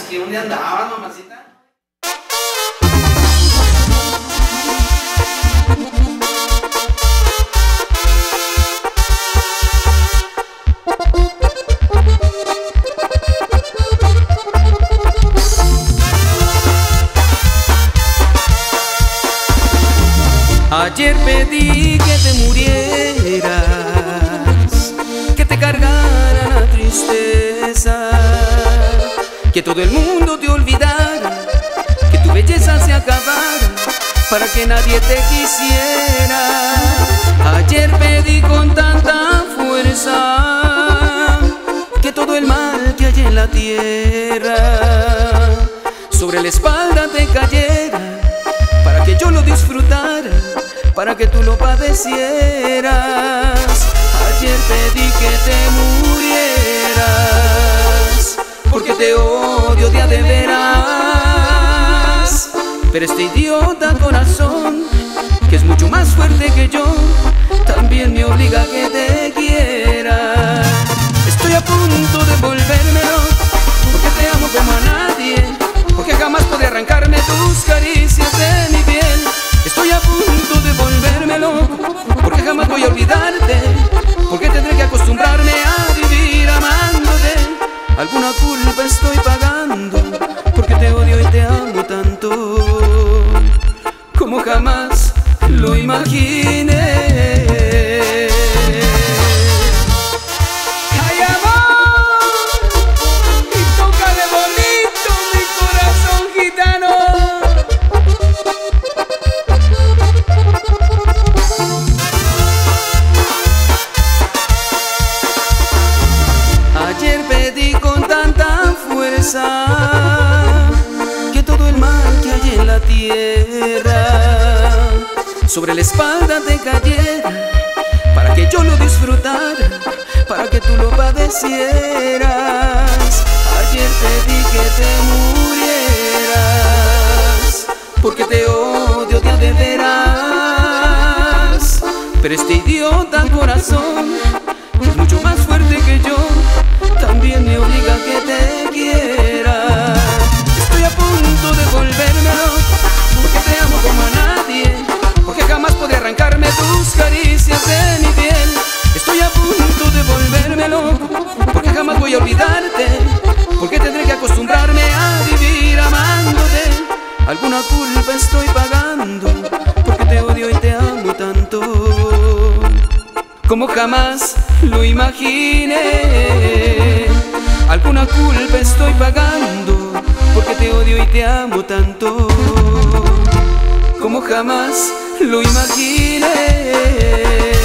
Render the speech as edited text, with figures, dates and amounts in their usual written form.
que ¿dónde andabas, mamacita? Ayer pedí que te murieras, que te cargara la tristeza, que todo el mundo te olvidara, que tu belleza se acabara, para que nadie te quisiera. Ayer pedí con tanta fuerza que todo el mal que hay en la tierra sobre la espalda te cayera, para que yo lo disfrutara, para que tú lo padecieras. Ayer pedí que te murieras, porque te odio de veras. Pero este idiota corazón, que es mucho más fuerte que yo, también me obliga a que te quiera. Estoy a punto de volverme loco, porque te amo como a nadie, porque jamás podré arrancarme tus caricias de mi piel. Estoy a punto de volverme loco, porque jamás voy a olvidarte, porque tendré que acostumbrarme a vivir amándote. Alguna culpa estoy pagando, porque te odio y te amo tanto, como jamás lo imaginé. Ayer pedí con tanta fuerza que todo el mal que hay en la tierra sobre la espalda te cayera, para que yo lo disfrutara, para que tú lo padecieras. Ayer pedí que te murieras, porque te odio de veras. Pero este idiota corazón, que es mucho más fuerte que yo, también me obliga a que te quiera. Estoy a punto de volverme loco, porque te amo como a nadie, porque jamás podré arrancarme tus caricias de mi piel. Estoy a punto de volverme loco, porque jamás voy a olvidarte, porque tendré que acostumbrarme a vivir amándote. Alguna culpa estoy pagando, porque te odio y te amo tanto, como jamás lo imaginé. Alguna culpa estoy pagando, porque te odio y te amo tanto, como jamás lo imaginé.